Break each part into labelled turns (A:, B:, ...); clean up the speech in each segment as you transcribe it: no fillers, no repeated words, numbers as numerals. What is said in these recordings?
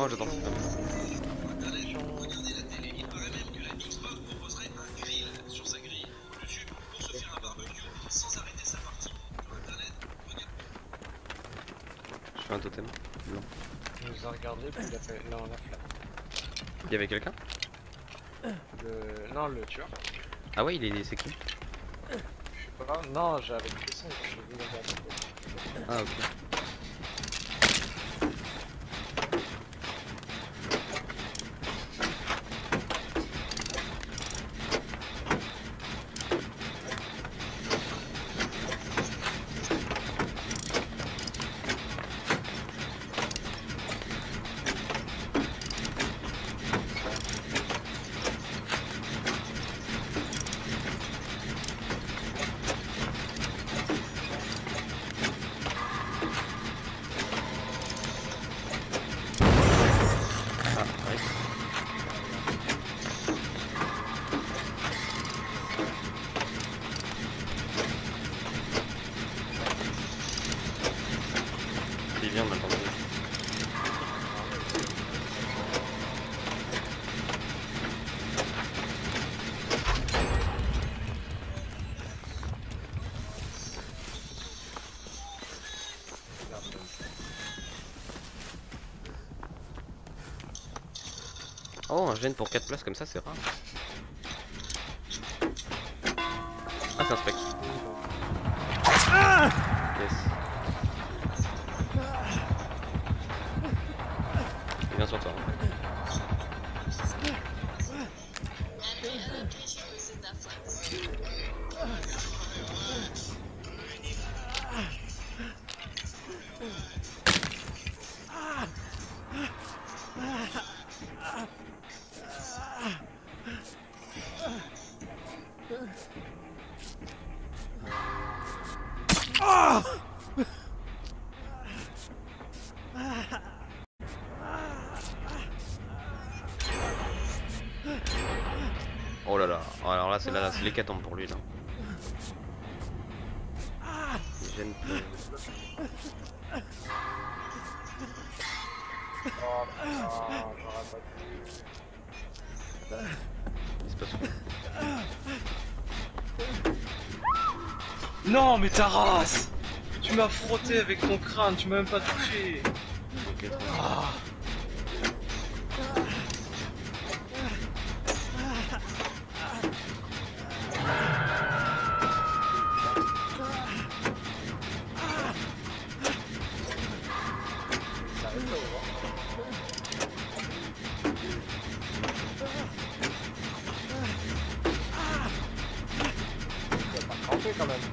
A: Oh, j'adore ça. Je fais un totem. Non.
B: Il nous a regardé, puis il a fait. Non, la flamme.
A: Il y avait quelqu'un?
B: Non, le tueur.
A: Ah ouais, c'est qui?
B: Je sais pas. Non, j'avais le caisson, j'ai vu la garde.
A: Ah ok. Il vient maintenant. Oh, un gène pour 4 places comme ça, c'est rare. Ah, c'est un spec. Yes. Il vient sur toi. Oh là là, alors là c'est l'hécatombe pour lui là. Il gêne plus.
B: Oh putain, j'aurais pas dû.
A: Il se passe quoi?
B: Non, mais ta race! Tu m'as frotté avec ton crâne, tu m'as même pas touché!
A: Ok, trop bien.
B: Ah. Quand même.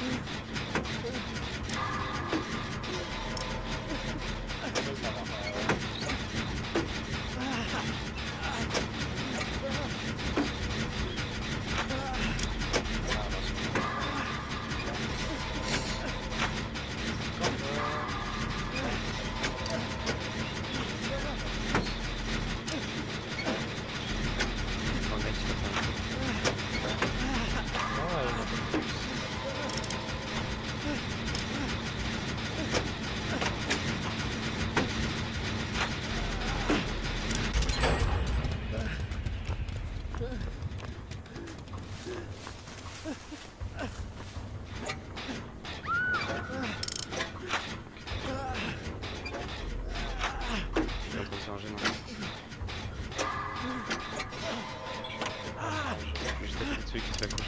A: Celui qui se fait accrocher.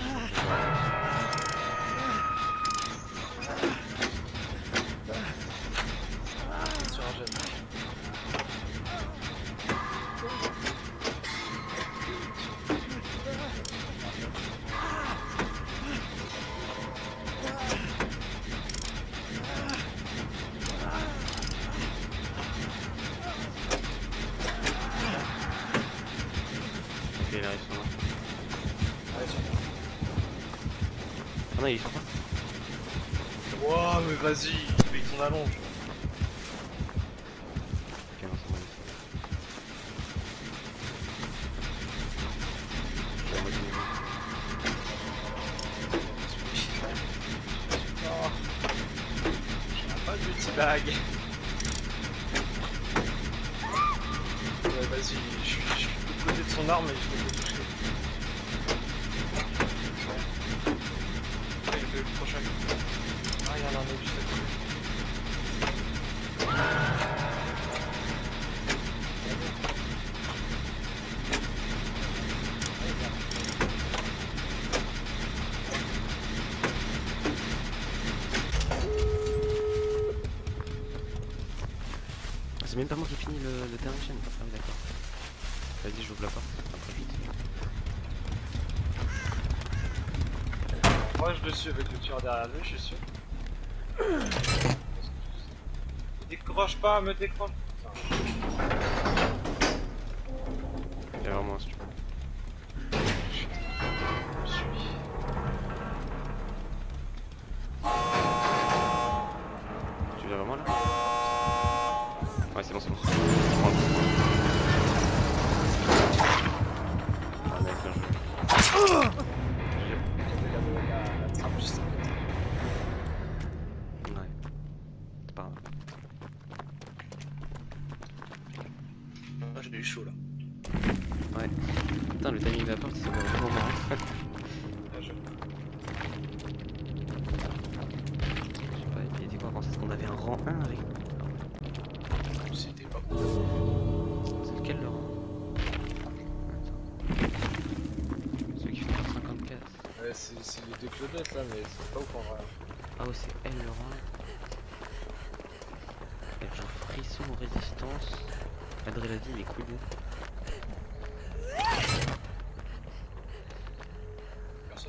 B: Sur un jet.
A: Ok, il arrive sur moi.
B: Ouais,
A: Ah non, il est sur toi.
B: Wouah, mais vas-y, avec ton allonge.
A: Ok, non, c'est bon. Je suis à moitié niveau.
B: Oh. J'aurais pas de multibag. Vas-y, je suis de l'autre côté de son arme et je vais le toucher. Ouais, le prochain. Ah, il y en a un autre juste à côté.
A: C'est même pas moi qui finis le terrain chaîne. Ah oui d'accord. Vas-y j'ouvre la porte, après vite.
B: Moi je le suis avec le tir derrière lui, je suis sûr. Décroche pas, me décroche.
A: Viens vers moi si tu veux.
B: Je suis.
A: Tu viens vers moi là? Ouais c'est bon c'est bon. Je prends le coup. Ah mec bien joué.
B: La trappe juste à côté.
A: Ouais. C'est pas grave.
B: Moi j'ai eu chaud là.
A: Ouais. Putain le timing de la porte c'est vraiment marrant.
B: Là, je...
A: Je sais pas, et puis était quoi avant c'est qu'on avait un rang 1 avec nous.
B: C'était pas bon.
A: C'est lequel le rang? Attends. Celui qui fait par 54.
B: Ouais, c'est les deux Claudettes là, mais c'est pas ouf en vrai.
A: Ah ouais c'est elle le rang. Elle joue frisson, résistance, adrénaline et coude.
B: Personne.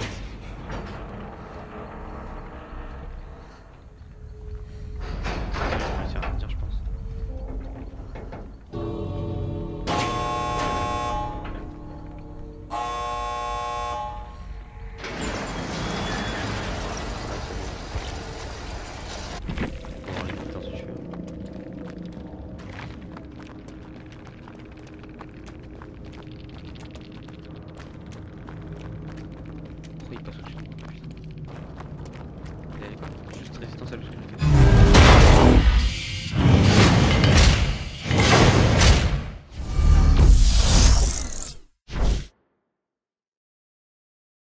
A: Je vais dire je pense. Bon, allez, putain, si tu veux. Pourquoi il passe au-dessus de moi? Putain. Il avait quoi? Juste résistance à l'obscurité.